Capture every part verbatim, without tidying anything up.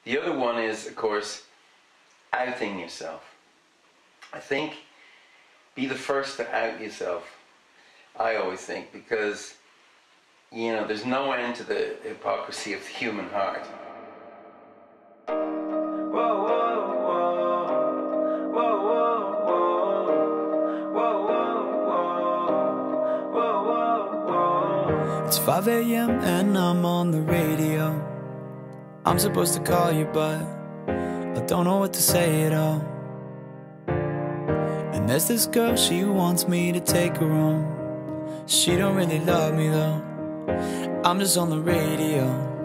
The other one is, of course, outing yourself. I think be the first to out yourself, I always think, because, you know, there's no end to the hypocrisy of the human heart. It's five A M and I'm on the radio. I'm supposed to call you, but I don't know what to say at all. And there's this girl, she wants me to take her home. She don't really love me though. I'm just on the radio.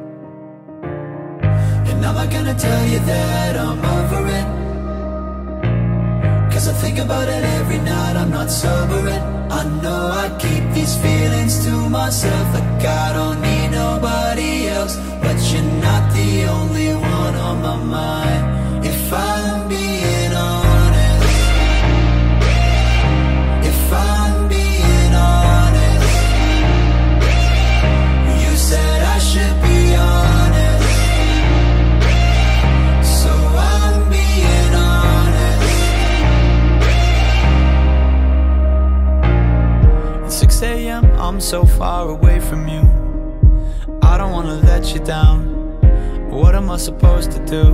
And I'm not gonna tell you that I'm over it, 'cause I think about it every night, I'm not sobering. I know I keep these feelings to myself, like I don't need nobody else. But you're not the only one on my mind, if I'm being honest. If I'm being honest, you said I should be honest, so I'm being honest. At six A M I'm so far away from you, I don't wanna let you down. What am I supposed to do?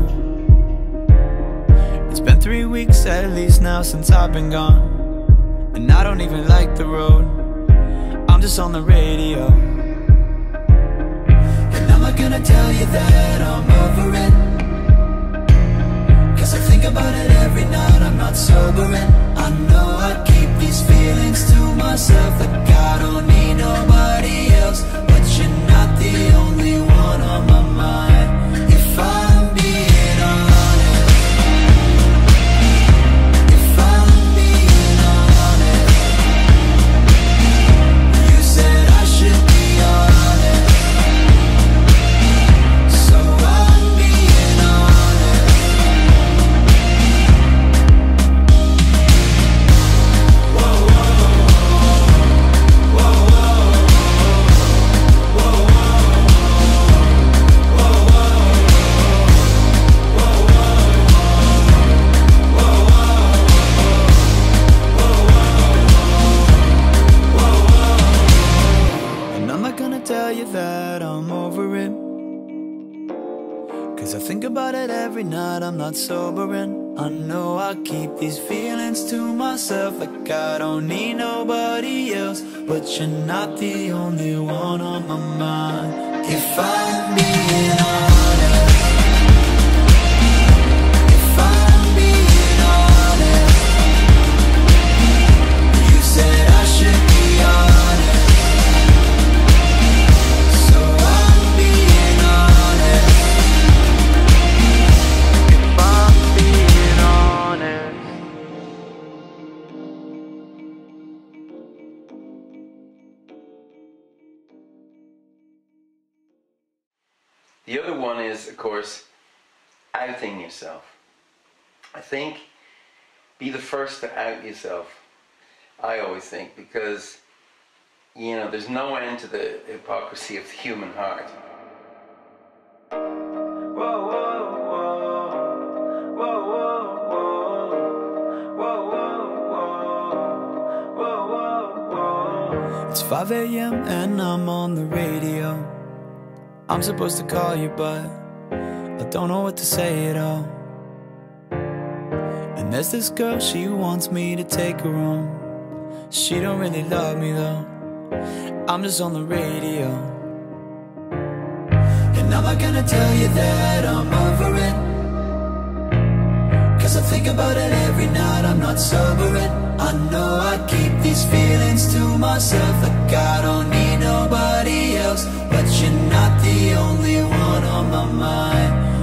It's been three weeks at least now since I've been gone, and I don't even like the road. I'm just on the radio. And I'm not gonna tell you that I'm over it, 'cause I think about it every night, I'm not sobering. I know I keep these feelings to myself, like I don't need nobody else. But you're not the only one on my mind, if I'm being honest. If I'm being honest, you said I should be honest, so I'm being honest. Whoa, whoa, whoa, whoa, whoa, tell you that I'm over it, 'cause I think about it every night, I'm not sobering. I know I keep these feelings to myself, like I don't need nobody else. But you're not the only one on my mind, if I'm being honest. If I'm being honest, you said I should be honest, The other one is, of course, outing yourself. I think be the first to out yourself, I always think, because, you know, there's no end to the hypocrisy of the human heart. Whoa, whoa, whoa, whoa, whoa, whoa, whoa. It's five A M and I'm on the radio. I'm supposed to call you, but I don't know what to say at all. And there's this girl, she wants me to take her home. She don't really love me though. I'm just on the radio. And I'm not gonna tell you that I'm over it, 'cause I think about it every night, I'm not sobering. I know I keep these feelings to myself, like I don't need nobody else. But you're not the only one on my mind,